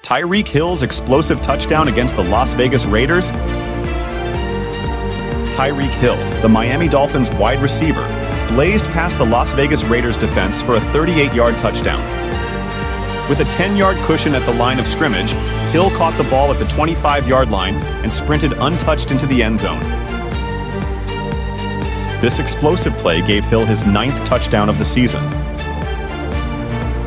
Tyreek Hill's explosive touchdown against the Las Vegas Raiders? Tyreek Hill, the Miami Dolphins wide receiver, blazed past the Las Vegas Raiders defense for a 38-yard touchdown. With a 10-yard cushion at the line of scrimmage, Hill caught the ball at the 25-yard line and sprinted untouched into the end zone. This explosive play gave Hill his 9th touchdown of the season.